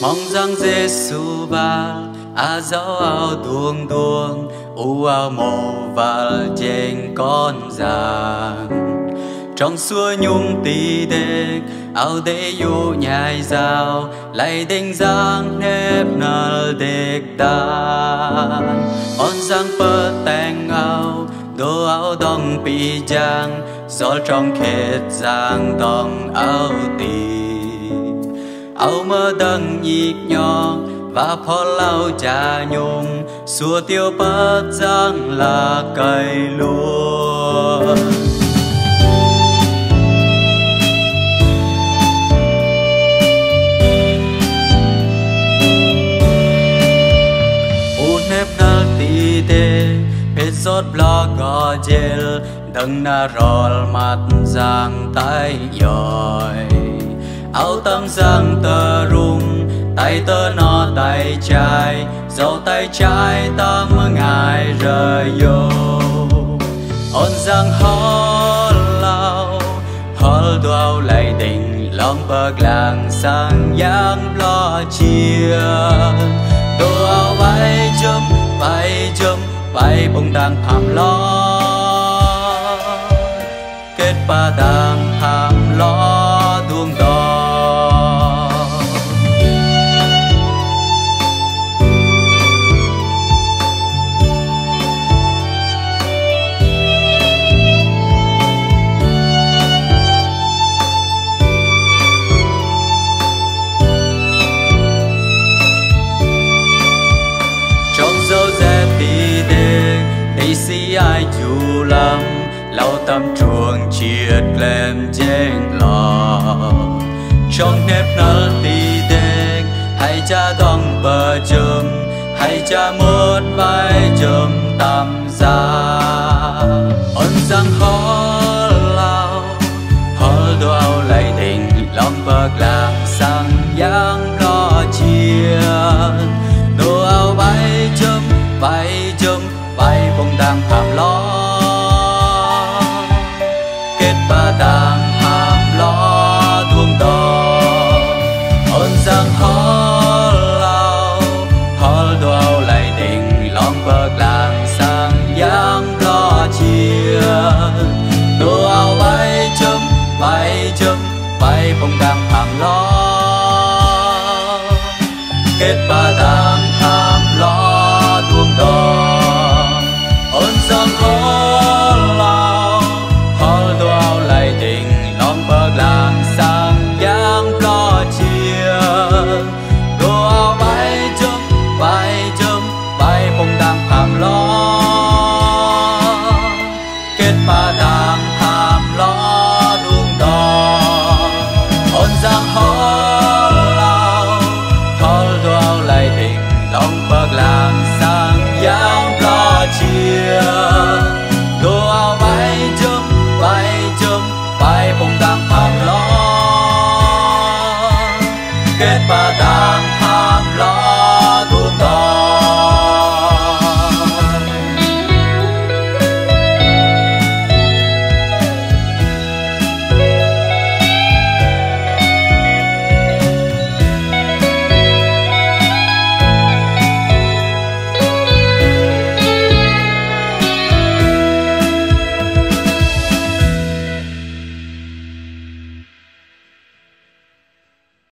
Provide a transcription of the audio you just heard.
mong rằng Giêsu ba giáo áo tuông tuông u áo màu và trên con giang trong xua nhung tì đê áo đê yu nhai dao lại đinh giang nếp nal đê ta on giang bơ tang áo đồ áo đông pi giang gió trong khét giang đông áo tì áo mơ đằng nhịp nhỏ và phó lau trà nhung xua tiêu bất giang là cây lúa u nếp na tì đê hết giót blo gò gel đằng na rol mặt giang tay giỏi áo tấm giang tơ rung tay tơ no tay trái dấu tay trái tấm ngài rời vô ôn giang hó lao hó đuao lại đình lòng bờ làng sang giang lo chia đồ áo bay bông đang hàm lo kết ba đang hàm lo đuông đỏ si ai chu lắm lâu tâm chuông triệt lên trên lò trong nếp nở tì đen hay cha đong bờ chum hay cha một vai chum tam gia ôn giang khó lao khó đau lại tình lòng bờ làng sang giang lo chia đồ áo bay chum bay bông đang hàm lo kết ba đang hàm lo đuông đỏ ôn giang hó lao hó đuao lại tình lòng bờ làng sang giang lo chia đồ áo bay bông đang hàm lo kết ba đang hàm lo đuông đỏ ôn giang hó lao hó đuao lại tình lòng bờ làng sang giang lo chia đồ áo bay bông đang hàm lo kết ba đang hàm lo đuông đỏ ôn giang hó lao hó đuao lại tình lòng bờ làng sang giang lo chia đồ áo bay bông đang hàm lo kết ba đang hàm lo